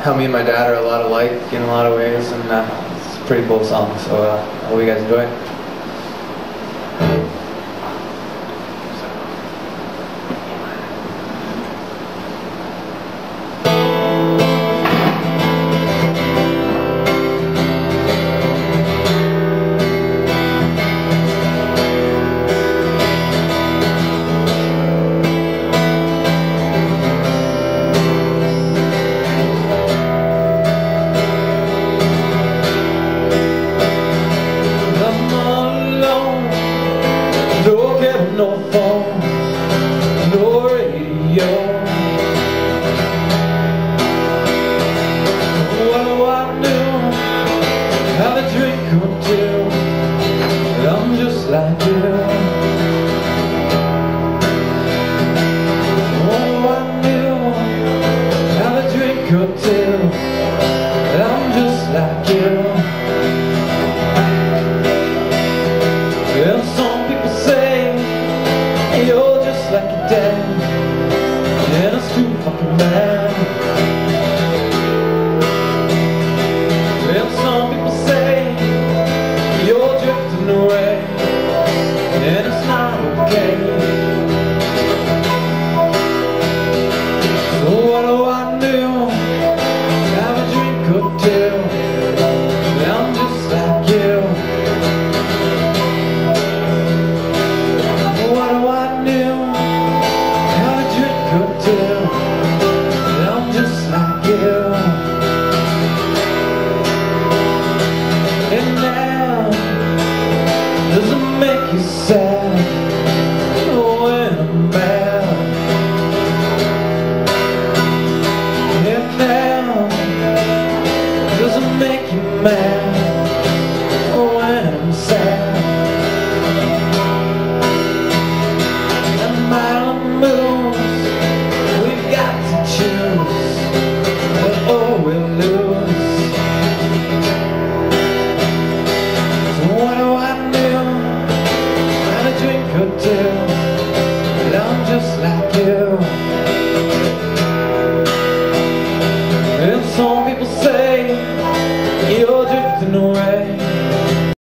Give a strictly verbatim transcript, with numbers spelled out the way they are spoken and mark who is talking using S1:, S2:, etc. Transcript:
S1: how me and my dad are a lot alike in a lot of ways, and uh, it's a pretty cool song, so uh, I hope you guys enjoy it.
S2: No phone, no radio. What do I do? Have a drink or two, and I'm just like you. What do I do? Have a drink or two, and I'm just like you. And some people say you're just like your dad, and it's too fucking bad. Well, some people say you're drifting away, and it's not okay. So what do I do? Have a drink or two, and I'm just like you. I'm just like you. And now, does it make you sad when I'm mad? And now, does it make you mad